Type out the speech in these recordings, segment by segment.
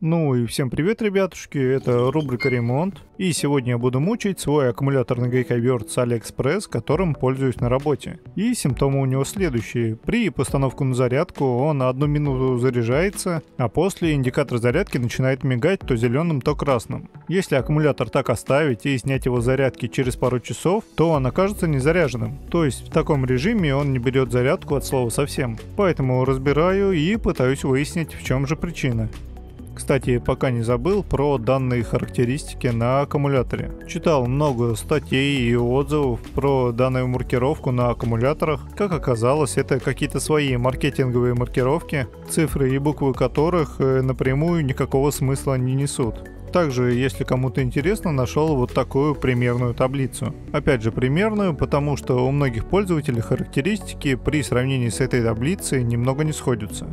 Ну и всем привет, ребятушки, это рубрика «Ремонт», и сегодня я буду мучить свой аккумуляторный гайковерт с AliExpress, которым пользуюсь на работе. И симптомы у него следующие. При постановке на зарядку он на 1 минуту заряжается, а после индикатор зарядки начинает мигать то зеленым, то красным. Если аккумулятор так оставить и снять его с зарядки через пару часов, то он окажется незаряженным. То есть в таком режиме он не берет зарядку от слова совсем. Поэтому разбираю и пытаюсь выяснить, в чем же причина. Кстати, пока не забыл про данные характеристики на аккумуляторе. Читал много статей и отзывов про данную маркировку на аккумуляторах. Как оказалось, это какие-то свои маркетинговые маркировки, цифры и буквы которых напрямую никакого смысла не несут. Также, если кому-то интересно, нашел вот такую примерную таблицу. Опять же примерную, потому что у многих пользователей характеристики при сравнении с этой таблицей немного не сходятся.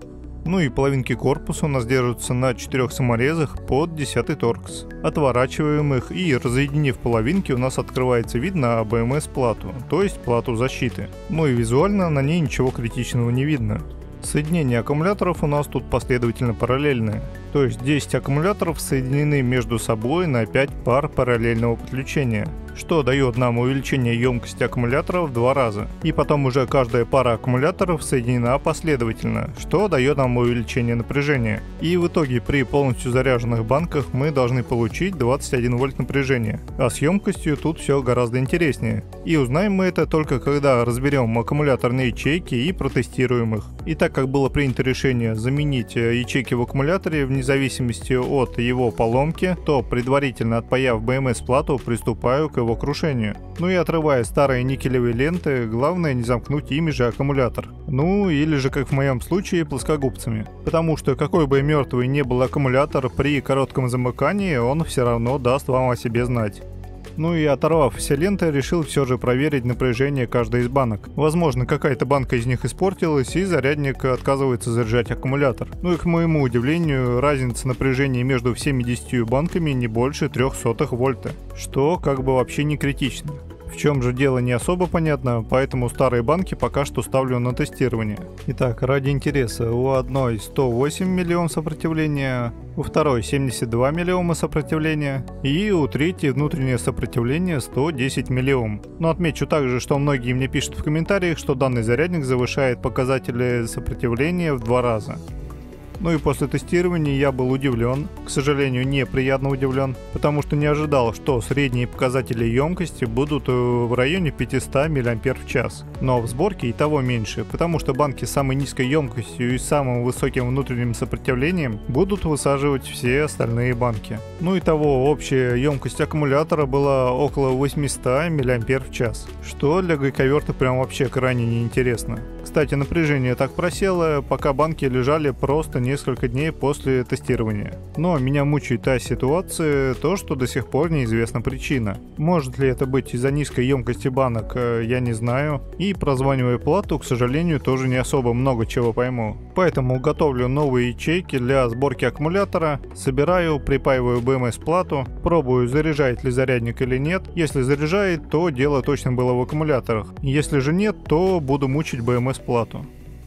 Ну и половинки корпуса у нас держатся на 4 саморезах под 10 торкс. Отворачиваем их и, разъединив половинки, у нас открывается вид на BMS-плату, то есть плату защиты. Ну и визуально на ней ничего критичного не видно. Соединения аккумуляторов у нас тут последовательно параллельные. То есть 10 аккумуляторов соединены между собой на 5 пар параллельного подключения, что дает нам увеличение емкости аккумулятора в 2 раза. И потом уже каждая пара аккумуляторов соединена последовательно, что дает нам увеличение напряжения. И в итоге при полностью заряженных банках мы должны получить 21 вольт напряжения. А с емкостью тут все гораздо интереснее. И узнаем мы это только когда разберем аккумуляторные ячейки и протестируем их. И так как было принято решение заменить ячейки в аккумуляторе вне зависимости от его поломки, то предварительно отпаяв BMS-плату, приступаю к его крушению. Ну и отрывая старые никелевые ленты, главное не замкнуть ими же аккумулятор. Ну или же, как в моем случае, плоскогубцами. Потому что какой бы мертвый ни был аккумулятор, при коротком замыкании он все равно даст вам о себе знать. Ну и оторвав все ленты, решил все же проверить напряжение каждой из банок. Возможно, какая-то банка из них испортилась и зарядник отказывается заряжать аккумулятор. Ну и к моему удивлению, разница напряжения между всеми 10 банками не больше 0,03 вольта, что как бы вообще не критично. В чем же дело, не особо понятно, поэтому старые банки пока что ставлю на тестирование. Итак, ради интереса, у одной 108 миллиом сопротивления, у второй 72 миллиома сопротивления и у третьей внутреннее сопротивление 110 миллиом. Но отмечу также, что многие мне пишут в комментариях, что данный зарядник завышает показатели сопротивления в 2 раза. Ну и после тестирования я был удивлен, к сожалению, неприятно удивлен, потому что не ожидал, что средние показатели емкости будут в районе 500 мАч. Но в сборке и того меньше, потому что банки с самой низкой емкостью и самым высоким внутренним сопротивлением будут высаживать все остальные банки. Ну и того общая емкость аккумулятора была около 800 мАч, что для гайковерта прям вообще крайне неинтересно. Кстати, напряжение так просело, пока банки лежали просто несколько дней после тестирования. Но меня мучает та ситуация, то что до сих пор неизвестна причина. Может ли это быть из-за низкой емкости банок, я не знаю. И прозванивая плату, к сожалению, тоже не особо много чего пойму. Поэтому готовлю новые ячейки для сборки аккумулятора, собираю, припаиваю BMS-плату, пробую, заряжает ли зарядник или нет. Если заряжает, то дело точно было в аккумуляторах. Если же нет, то буду мучить BMS-плату.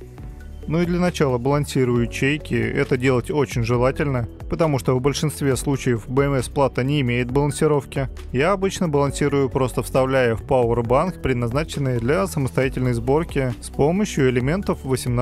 Ну и для начала балансирую ячейки, это делать очень желательно, потому что в большинстве случаев BMS-плата не имеет балансировки. Я обычно балансирую, просто вставляя в Powerbank, предназначенный для самостоятельной сборки с помощью элементов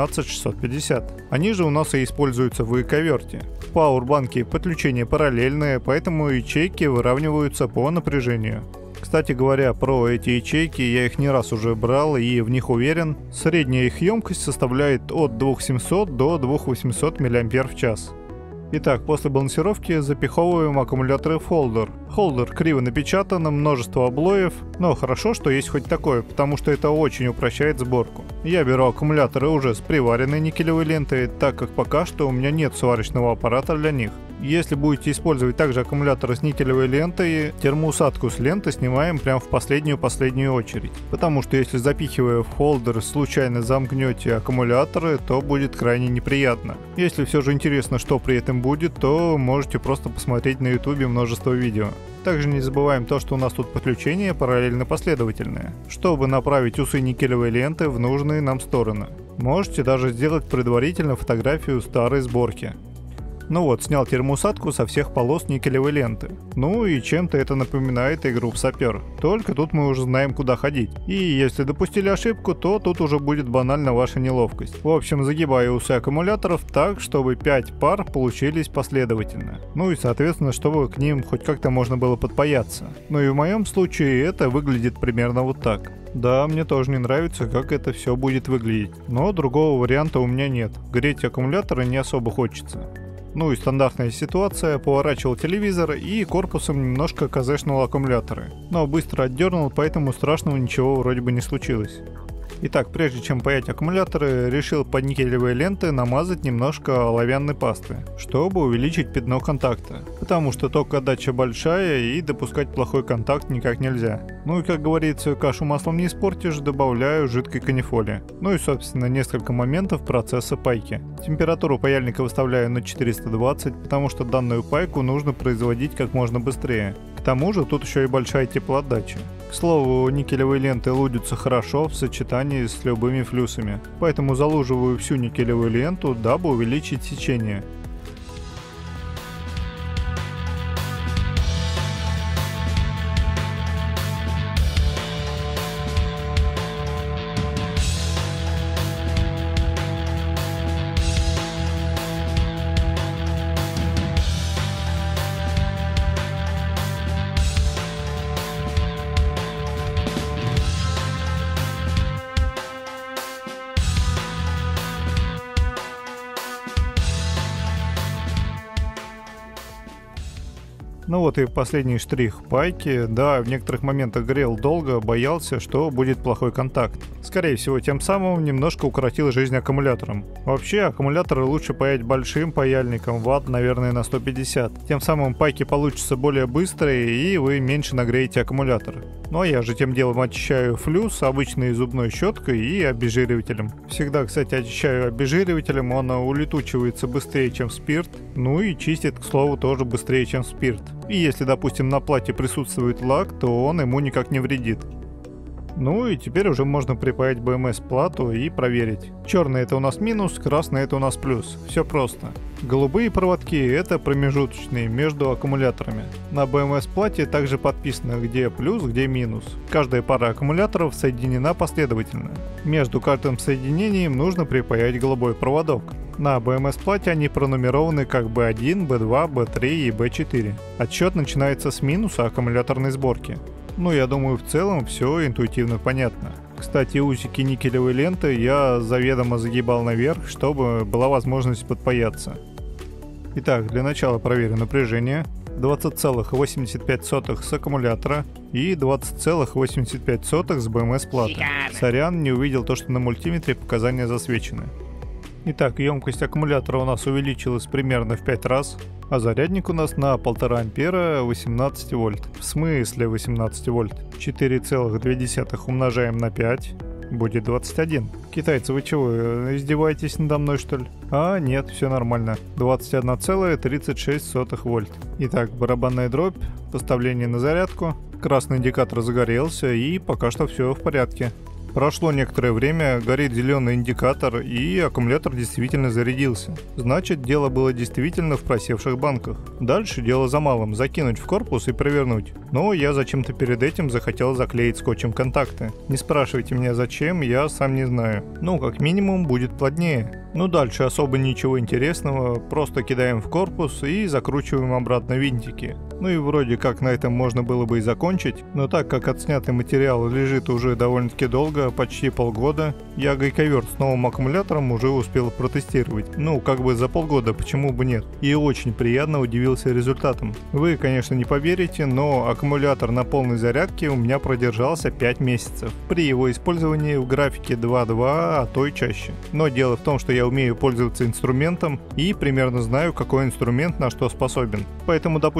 18650. Они же у нас и используются в гайковерте. В Powerbank подключение параллельное, поэтому ячейки выравниваются по напряжению. Кстати говоря, про эти ячейки я их не раз уже брал и в них уверен. Средняя их емкость составляет от 2700 до 2800 мАч. Итак, после балансировки запиховываем аккумуляторы в холдер. Холдер криво напечатан, множество облоев, но хорошо, что есть хоть такое, потому что это очень упрощает сборку. Я беру аккумуляторы уже с приваренной никелевой лентой, так как пока что у меня нет сварочного аппарата для них. Если будете использовать также аккумуляторы с никелевой лентой, термоусадку с ленты снимаем прямо в последнюю очередь. Потому что если запихивая в холдер случайно замкнете аккумуляторы, то будет крайне неприятно. Если все же интересно, что при этом будет, то можете просто посмотреть на ютубе множество видео. Также не забываем то, что у нас тут подключение параллельно последовательное, чтобы направить усы никелевой ленты в нужные нам стороны. Можете даже сделать предварительно фотографию старой сборки. Ну вот, снял термоусадку со всех полос никелевой ленты. Ну и чем-то это напоминает игру в сапер. Только тут мы уже знаем, куда ходить. И если допустили ошибку, то тут уже будет банально ваша неловкость. В общем, загибаю усы аккумуляторов так, чтобы 5 пар получились последовательно. Ну и соответственно, чтобы к ним хоть как-то можно было подпаяться. Ну и в моем случае это выглядит примерно вот так. Да, мне тоже не нравится, как это все будет выглядеть. Но другого варианта у меня нет. Греть аккумуляторы не особо хочется. Ну и стандартная ситуация, поворачивал телевизор и корпусом немножко казешнул аккумуляторы. Но быстро отдернул, поэтому страшного ничего вроде бы не случилось. Итак, прежде чем паять аккумуляторы, решил под никелевые ленты намазать немножко оловянной пасты, чтобы увеличить пятно контакта. Потому что токоотдача большая и допускать плохой контакт никак нельзя. Ну и как говорится, кашу маслом не испортишь, добавляю жидкой канифоли. Ну и собственно несколько моментов процесса пайки. Температуру паяльника выставляю на 420, потому что данную пайку нужно производить как можно быстрее. К тому же тут еще и большая теплоотдача. К слову, никелевые ленты лудятся хорошо в сочетании с любыми флюсами, поэтому залуживаю всю никелевую ленту, дабы увеличить сечение. Ну вот и последний штрих пайки. Да, в некоторых моментах грел долго, боялся, что будет плохой контакт. Скорее всего, тем самым немножко укоротил жизнь аккумуляторам. Вообще, аккумуляторы лучше паять большим паяльником, ватт, наверное, на 150. Тем самым пайки получатся более быстрые и вы меньше нагреете аккумулятор. Ну а я же тем делом очищаю флюс обычной зубной щеткой и обезжиривателем. Всегда, кстати, очищаю обезжиривателем, он улетучивается быстрее, чем спирт. Ну и чистит, к слову, тоже быстрее, чем спирт. И если, допустим, на плате присутствует лак, то он ему никак не вредит. Ну и теперь уже можно припаять БМС-плату и проверить. Черный это у нас минус, красный это у нас плюс. Все просто. Голубые проводки это промежуточные между аккумуляторами. На БМС-плате также подписано где плюс, где минус. Каждая пара аккумуляторов соединена последовательно. Между каждым соединением нужно припаять голубой проводок. На БМС-плате они пронумерованы как B1, B2, B3 и B4. Отсчет начинается с минуса аккумуляторной сборки. Ну, я думаю, в целом все интуитивно понятно. Кстати, усики никелевой ленты я заведомо загибал наверх, чтобы была возможность подпаяться. Итак, для начала проверю напряжение. 20,85 с аккумулятора и 20,85 с БМС-платы. Сорян, не увидел то, что на мультиметре показания засвечены. Итак, емкость аккумулятора у нас увеличилась примерно в 5 раз, а зарядник у нас на 1,5 ампера 18 вольт. В смысле 18 вольт? 4,2 умножаем на 5, будет 21. Китайцы, вы чего, издеваетесь надо мной, что ли? А, нет, все нормально. 21,36 вольт. Итак, барабанная дробь, поставление на зарядку, красный индикатор загорелся и пока что все в порядке. Прошло некоторое время, горит зеленый индикатор и аккумулятор действительно зарядился. Значит, дело было действительно в просевших банках. Дальше дело за малым, закинуть в корпус и провернуть. Но я зачем-то перед этим захотел заклеить скотчем контакты. Не спрашивайте меня зачем, я сам не знаю. Ну, как минимум, будет плотнее. Ну, дальше особо ничего интересного, просто кидаем в корпус и закручиваем обратно винтики. Ну и вроде как на этом можно было бы и закончить, но так как отснятый материал лежит уже довольно-таки долго, почти полгода, я гайковерт с новым аккумулятором уже успел протестировать. Ну, как бы за полгода, почему бы нет. И очень приятно удивился результатом. Вы, конечно, не поверите, но аккумулятор на полной зарядке у меня продержался 5 месяцев. При его использовании в графике 2.2, а то и чаще. Но дело в том, что я умею пользоваться инструментом и примерно знаю, какой инструмент на что способен. Поэтому, допустим, я не буду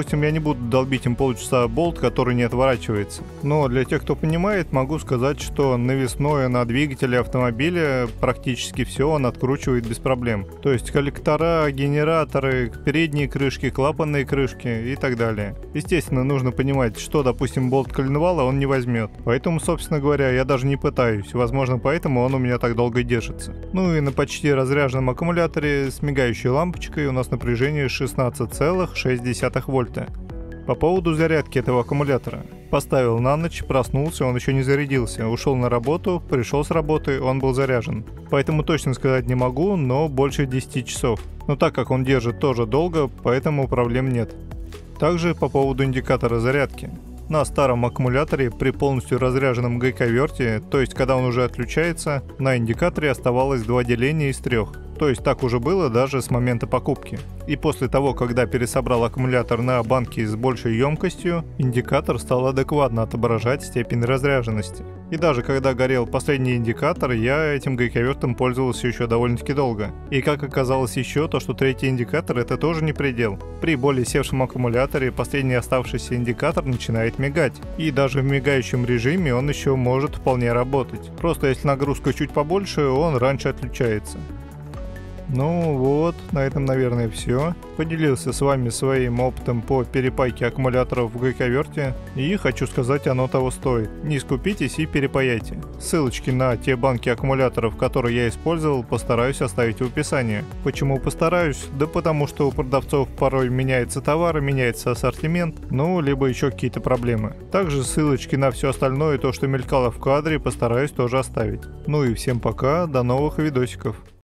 буду долбить им полчаса болт, который не отворачивается. Но для тех, кто понимает, могу сказать, что навесное на двигателе автомобиля практически все он откручивает без проблем. То есть коллектора, генераторы, передние крышки, клапанные крышки и так далее. Естественно, нужно понимать, что, допустим, болт коленвала он не возьмет. Поэтому, собственно говоря, я даже не пытаюсь. Возможно, поэтому он у меня так долго держится. Ну и на почти разряженном аккумуляторе с мигающей лампочкой у нас напряжение 16,6 вольта. По поводу зарядки этого аккумулятора. Поставил на ночь, проснулся, он еще не зарядился. Ушел на работу, пришел с работы, он был заряжен. Поэтому точно сказать не могу, но больше 10 часов. Но так как он держит тоже долго, поэтому проблем нет. Также по поводу индикатора зарядки. На старом аккумуляторе при полностью разряженном гайковерте, то есть когда он уже отключается, на индикаторе оставалось 2 деления из 3. То есть так уже было даже с момента покупки. И после того, когда пересобрал аккумулятор на банки с большей емкостью, индикатор стал адекватно отображать степень разряженности. И даже когда горел последний индикатор, я этим гайковертом пользовался еще довольно-таки долго. И как оказалось еще, то что третий индикатор это тоже не предел. При более севшем аккумуляторе последний оставшийся индикатор начинает мигать. И даже в мигающем режиме он еще может вполне работать. Просто если нагрузка чуть побольше, он раньше отключается. Ну вот, на этом, наверное, все. Поделился с вами своим опытом по перепайке аккумуляторов в гайковерте. И хочу сказать, оно того стоит. Не скупитесь и перепаяйте. Ссылочки на те банки аккумуляторов, которые я использовал, постараюсь оставить в описании. Почему постараюсь? Да потому что у продавцов порой меняется товар, меняется ассортимент, ну, либо еще какие-то проблемы. Также ссылочки на все остальное, то, что мелькало в кадре, постараюсь тоже оставить. Ну и всем пока, до новых видосиков.